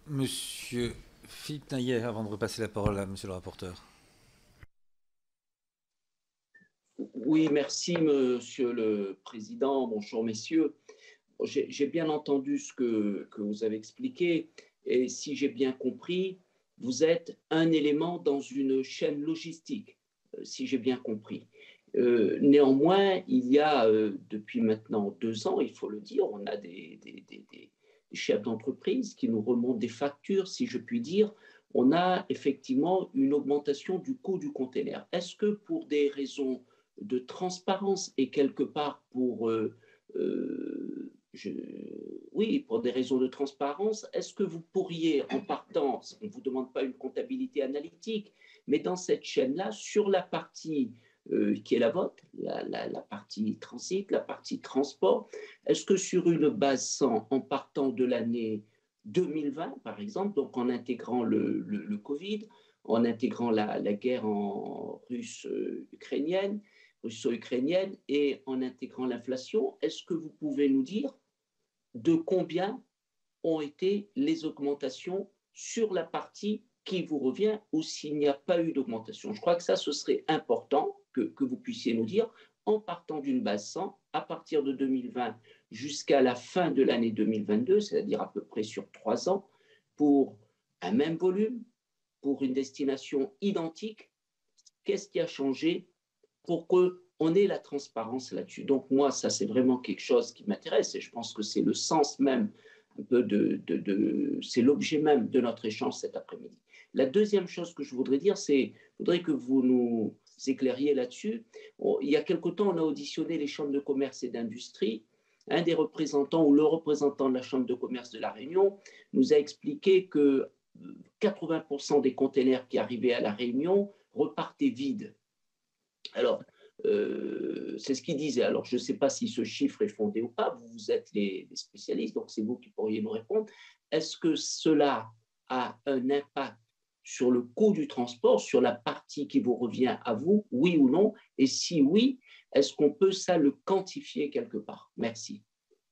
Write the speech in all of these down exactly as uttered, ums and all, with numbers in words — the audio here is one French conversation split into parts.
Monsieur Philippe Naillet, avant de repasser la parole à monsieur le rapporteur. Oui, merci Monsieur le Président. Bonjour messieurs. J'ai bien entendu ce que, que vous avez expliqué et si j'ai bien compris, vous êtes un élément dans une chaîne logistique, si j'ai bien compris. Euh, néanmoins, il y a euh, depuis maintenant deux ans, il faut le dire, on a des, des, des, des chefs d'entreprise qui nous remontent des factures, si je puis dire. On a effectivement une augmentation du coût du container. Est-ce que pour des raisons de transparence et quelque part pour, euh, euh, je, oui, pour des raisons de transparence, est-ce que vous pourriez, en partant, on ne vous demande pas une comptabilité analytique, mais dans cette chaîne-là, sur la partie euh, qui est la vôtre, la, la, la partie transit, la partie transport, est-ce que sur une base cent, en partant de l'année deux mille vingt, par exemple, donc en intégrant le, le, le Covid, en intégrant la, la guerre en russe-ukrainienne, russo-ukrainienne et en intégrant l'inflation, est-ce que vous pouvez nous dire de combien ont été les augmentations sur la partie qui vous revient ou s'il n'y a pas eu d'augmentation? Je crois que ça, ce serait important que, que vous puissiez nous dire en partant d'une base cent à partir de deux mille vingt jusqu'à la fin de l'année deux mille vingt-deux, c'est-à-dire à peu près sur trois ans, pour un même volume, pour une destination identique, qu'est-ce qui a changé pour qu'on ait la transparence là-dessus? Donc moi, ça c'est vraiment quelque chose qui m'intéresse et je pense que c'est le sens même un peu de, de, de c'est l'objet même de notre échange cet après-midi. La deuxième chose que je voudrais dire, c'est, je voudrais que vous nous éclairiez là-dessus. Il y a quelque temps, on a auditionné les chambres de commerce et d'industrie. Un des représentants ou le représentant de la chambre de commerce de La Réunion nous a expliqué que quatre-vingts pour cent des containers qui arrivaient à La Réunion repartaient vides. Alors, euh, c'est ce qu'il disait. Alors, je ne sais pas si ce chiffre est fondé ou pas. Vous êtes les, les spécialistes, donc c'est vous qui pourriez nous répondre. Est-ce que cela a un impact sur le coût du transport, sur la partie qui vous revient à vous, oui ou non? Et si oui, est-ce qu'on peut ça le quantifier quelque part? Merci.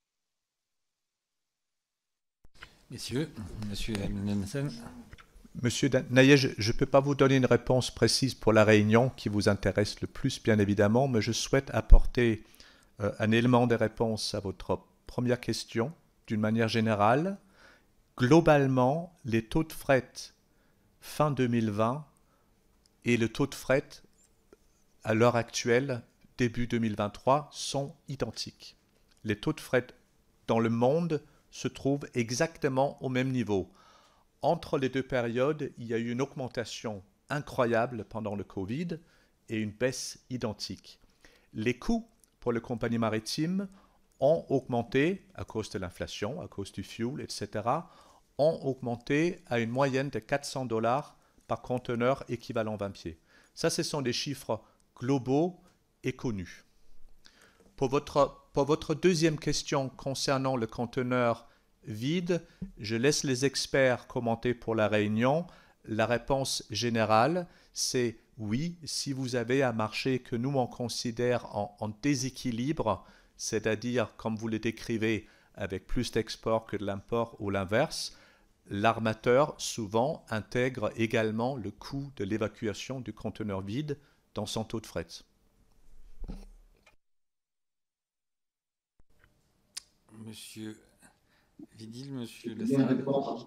Messieurs, monsieur Nansen. Monsieur Naillet, je ne peux pas vous donner une réponse précise pour la Réunion qui vous intéresse le plus, bien évidemment, mais je souhaite apporter euh, un élément de réponse à votre première question d'une manière générale. Globalement, les taux de fret fin deux mille vingt et le taux de fret à l'heure actuelle, début deux mille vingt-trois, sont identiques. Les taux de fret dans le monde se trouvent exactement au même niveau. Entre les deux périodes, il y a eu une augmentation incroyable pendant le Covid et une baisse identique. Les coûts pour les compagnies maritimes ont augmenté à cause de l'inflation, à cause du fuel, et cetera, ont augmenté à une moyenne de quatre cents dollars par conteneur équivalent vingt pieds. Ça, ce sont des chiffres globaux et connus. Pour votre, pour votre deuxième question concernant le conteneur vide, je laisse les experts commenter pour la Réunion. La réponse générale, c'est oui, si vous avez un marché que nous on considère en, en déséquilibre, c'est-à-dire comme vous le décrivez avec plus d'export que de l'import ou l'inverse, l'armateur souvent intègre également le coût de l'évacuation du conteneur vide dans son taux de fret. Monsieur Vidil, monsieur Lassalle.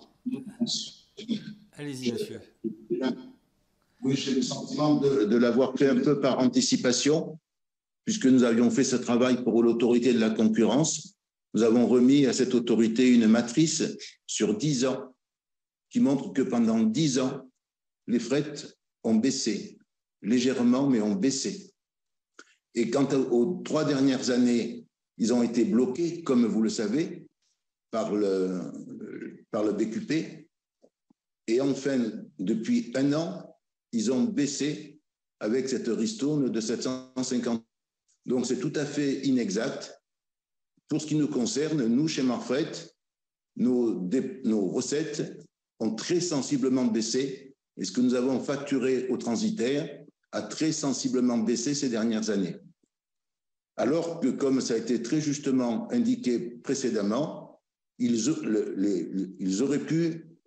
Allez-y, monsieur. Oui, j'ai le sentiment de, de l'avoir fait un peu par anticipation, puisque nous avions fait ce travail pour l'autorité de la concurrence. Nous avons remis à cette autorité une matrice sur dix ans qui montre que pendant dix ans, les freits ont baissé, légèrement, mais ont baissé. Et quant aux trois dernières années, ils ont été bloqués, comme vous le savez, par le, par le B Q P. Et enfin, depuis un an, ils ont baissé avec cette ristourne de sept cent cinquante. Donc, c'est tout à fait inexact. Pour ce qui nous concerne, nous, chez Marfret, nos, nos recettes ont très sensiblement baissé et ce que nous avons facturé aux transitaires a très sensiblement baissé ces dernières années. Alors que, comme ça a été très justement indiqué précédemment, ils, le, les, ils auraient pu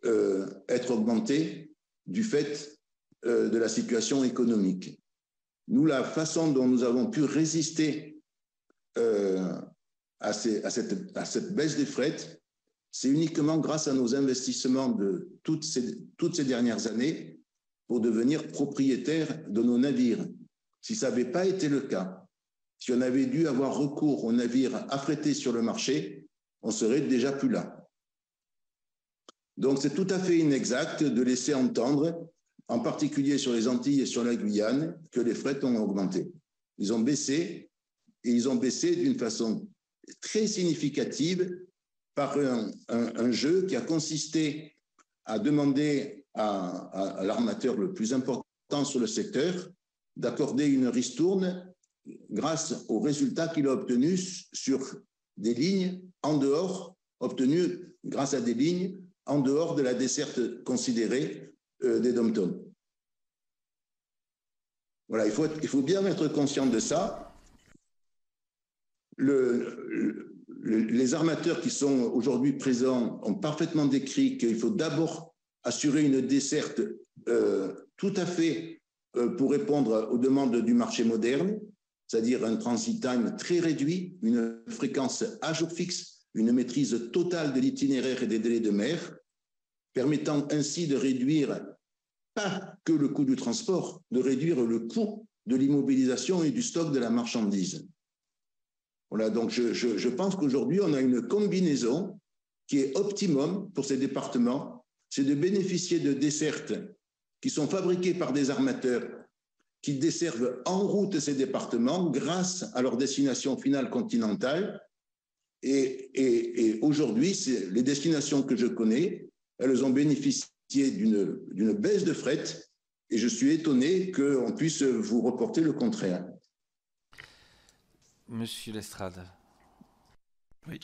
euh, être augmenté du fait euh, de la situation économique. Nous, la façon dont nous avons pu résister euh, à, ces, à, cette, à cette baisse des fret, c'est uniquement grâce à nos investissements de toutes ces, toutes ces dernières années pour devenir propriétaires de nos navires. Si ça n'avait pas été le cas, si on avait dû avoir recours aux navires affrétés sur le marché, on serait déjà plus là. Donc, c'est tout à fait inexact de laisser entendre, en particulier sur les Antilles et sur la Guyane, que les fret ont augmenté. Ils ont baissé, et ils ont baissé d'une façon très significative par un, un, un jeu qui a consisté à demander à, à, à l'armateur le plus important sur le secteur d'accorder une ristourne grâce aux résultats qu'il a obtenus sur des lignes en dehors, obtenus grâce à des lignes en dehors de la desserte considérée euh, des dom-toms. Voilà, il faut, être, il faut bien être conscient de ça. Le, le, les armateurs qui sont aujourd'hui présents ont parfaitement décrit qu'il faut d'abord assurer une desserte euh, tout à fait euh, pour répondre aux demandes du marché moderne, c'est-à-dire un transit time très réduit, une fréquence à jour fixe, une maîtrise totale de l'itinéraire et des délais de mer, permettant ainsi de réduire pas que le coût du transport, de réduire le coût de l'immobilisation et du stock de la marchandise. Voilà, donc je, je, je pense qu'aujourd'hui, on a une combinaison qui est optimum pour ces départements, c'est de bénéficier de dessertes qui sont fabriquées par des armateurs qui desservent en route ces départements grâce à leur destination finale continentale. Et, et, et aujourd'hui, les destinations que je connais, elles ont bénéficié d'une d'une baisse de fret et je suis étonné qu'on puisse vous reporter le contraire. Monsieur Lestrade. Oui.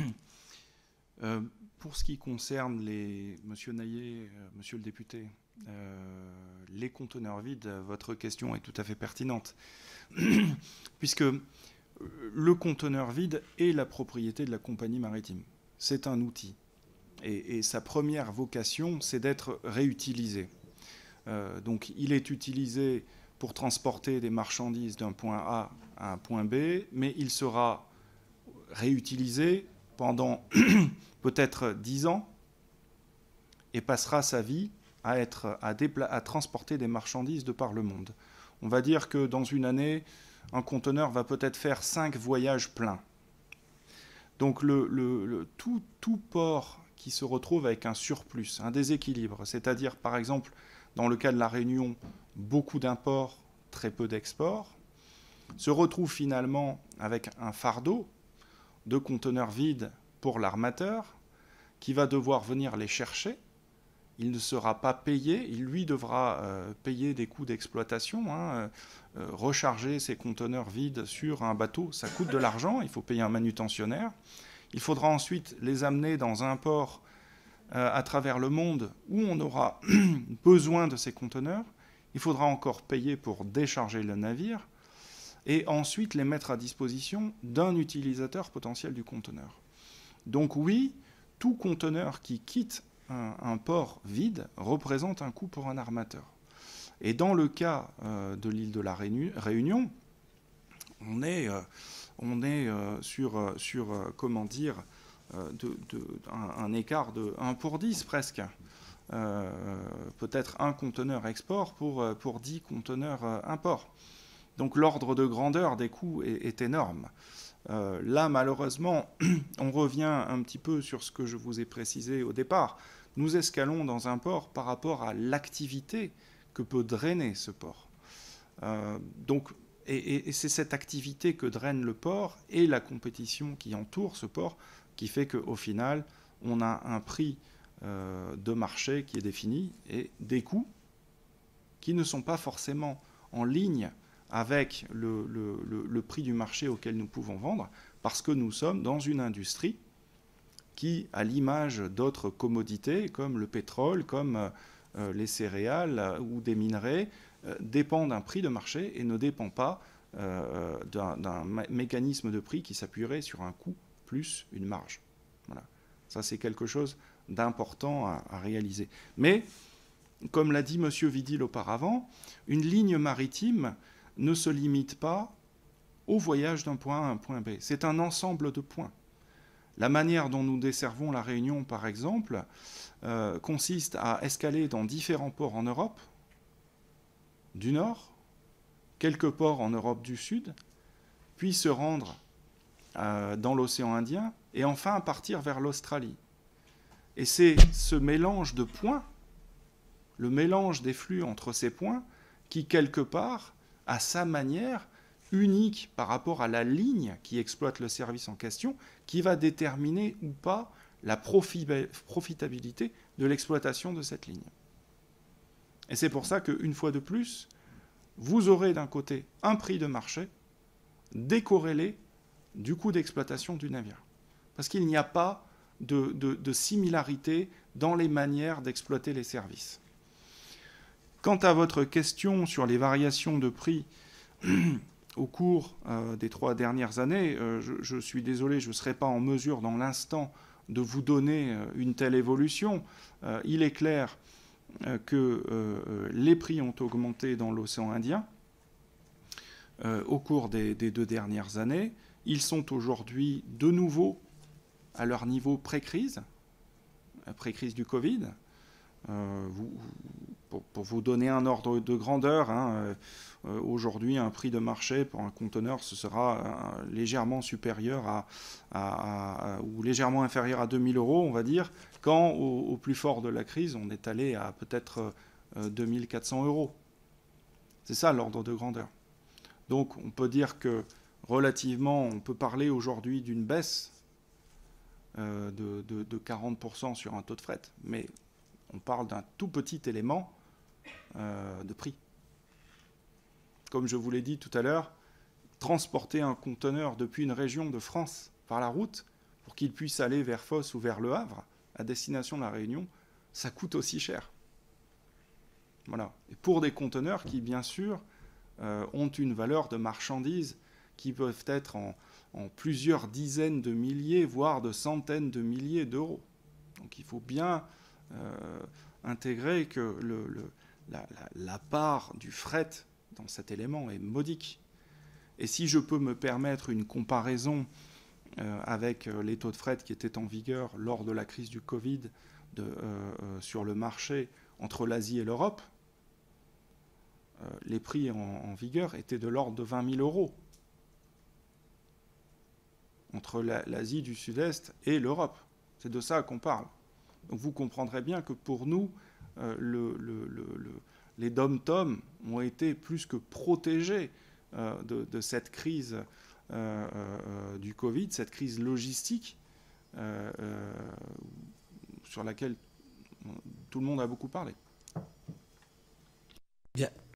euh, pour ce qui concerne les, Monsieur Naillet, euh, Monsieur le député, euh, les conteneurs vides, votre question est tout à fait pertinente, puisque le conteneur vide est la propriété de la compagnie maritime. C'est un outil. Et, et sa première vocation, c'est d'être réutilisé. Euh, donc il est utilisé pour transporter des marchandises d'un point A à un point B, mais il sera réutilisé pendant peut-être dix ans et passera sa vie à, être, à, dépla- à transporter des marchandises de par le monde. On va dire que dans une année, un conteneur va peut-être faire cinq voyages pleins. Donc le, le, le, tout, tout port qui se retrouve avec un surplus, un déséquilibre, c'est-à-dire par exemple dans le cas de la Réunion, beaucoup d'imports, très peu d'exports, se retrouve finalement avec un fardeau de conteneurs vides pour l'armateur qui va devoir venir les chercher. Il ne sera pas payé, il lui devra euh, payer des coûts d'exploitation, hein, euh, recharger ses conteneurs vides sur un bateau, ça coûte de l'argent, il faut payer un manutentionnaire. Il faudra ensuite les amener dans un port euh, à travers le monde où on aura besoin de ces conteneurs. Il faudra encore payer pour décharger le navire et ensuite les mettre à disposition d'un utilisateur potentiel du conteneur. Donc oui, tout conteneur qui quitte un, un port vide représente un coût pour un armateur. Et dans le cas euh, de l'île de la Réunion, on est... Euh, on est euh, sur, euh, sur euh, comment dire, euh, de, de, un, un écart de un pour dix presque. Euh, peut-être un conteneur export pour, pour dix conteneurs euh, import. Donc l'ordre de grandeur des coûts est, est énorme. Euh, là, malheureusement, on revient un petit peu sur ce que je vous ai précisé au départ. Nous escalons dans un port par rapport à l'activité que peut drainer ce port. Euh, donc, Et, et, et c'est cette activité que draine le port et la compétition qui entoure ce port qui fait qu'au final, on a un prix euh, de marché qui est défini et des coûts qui ne sont pas forcément en ligne avec le, le, le, le prix du marché auquel nous pouvons vendre, parce que nous sommes dans une industrie qui, à l'image d'autres commodités comme le pétrole, comme euh, les céréales euh, ou des minerais, dépend d'un prix de marché et ne dépend pas euh, d'un, d'un mécanisme de prix qui s'appuierait sur un coût plus une marge. Voilà. Ça, c'est quelque chose d'important à, à réaliser. Mais, comme l'a dit M. Vidil auparavant, une ligne maritime ne se limite pas au voyage d'un point A à un point B. C'est un ensemble de points. La manière dont nous desservons la Réunion, par exemple, euh, consiste à escaler dans différents ports en Europe du Nord, quelques ports en Europe du Sud, puis se rendre euh, dans l'océan Indien, et enfin partir vers l'Australie. Et c'est ce mélange de points, le mélange des flux entre ces points, qui, quelque part, à sa manière, unique par rapport à la ligne qui exploite le service en question, qui va déterminer ou pas la profitabilité de l'exploitation de cette ligne. Et c'est pour ça qu'une fois de plus, vous aurez d'un côté un prix de marché décorrélé du coût d'exploitation du navire. Parce qu'il n'y a pas de, de, de similarité dans les manières d'exploiter les services. Quant à votre question sur les variations de prix au cours euh, des trois dernières années, euh, je, je suis désolé, je ne serai pas en mesure dans l'instant de vous donner euh, une telle évolution. Euh, il est clair euh, que euh, les prix ont augmenté dans l'océan Indien euh, au cours des, des deux dernières années. Ils sont aujourd'hui de nouveau à leur niveau pré-crise, pré-crise du Covid. Euh, vous, pour, pour vous donner un ordre de grandeur, hein, euh, aujourd'hui, un prix de marché pour un conteneur, ce sera euh, légèrement supérieur à, à, à, ou légèrement inférieur à deux mille euros, on va dire, quand au, au plus fort de la crise, on est allé à peut-être euh, deux mille quatre cents euros. C'est ça l'ordre de grandeur. Donc on peut dire que relativement, on peut parler aujourd'hui d'une baisse euh, de, de, de quarante pour cent sur un taux de fret, mais on parle d'un tout petit élément euh, de prix. Comme je vous l'ai dit tout à l'heure, transporter un conteneur depuis une région de France par la route pour qu'il puisse aller vers Fos ou vers Le Havre, à destination de la Réunion, ça coûte aussi cher. Voilà. Et pour des conteneurs qui, bien sûr, euh, ont une valeur de marchandises qui peuvent être en, en plusieurs dizaines de milliers, voire de centaines de milliers d'euros. Donc il faut bien Euh, intégrer que le, le, la, la, la part du fret dans cet élément est modique. Et si je peux me permettre une comparaison euh, avec euh, les taux de fret qui étaient en vigueur lors de la crise du Covid de, euh, euh, sur le marché entre l'Asie et l'Europe, euh, les prix en, en vigueur étaient de l'ordre de vingt mille euros entre la, l'Asie du Sud-Est et l'Europe. C'est de ça qu'on parle. Donc vous comprendrez bien que pour nous, euh, le, le, le, le, les dom-toms ont été plus que protégés euh, de, de cette crise euh, euh, du Covid, cette crise logistique euh, euh, sur laquelle tout le monde a beaucoup parlé. Bien,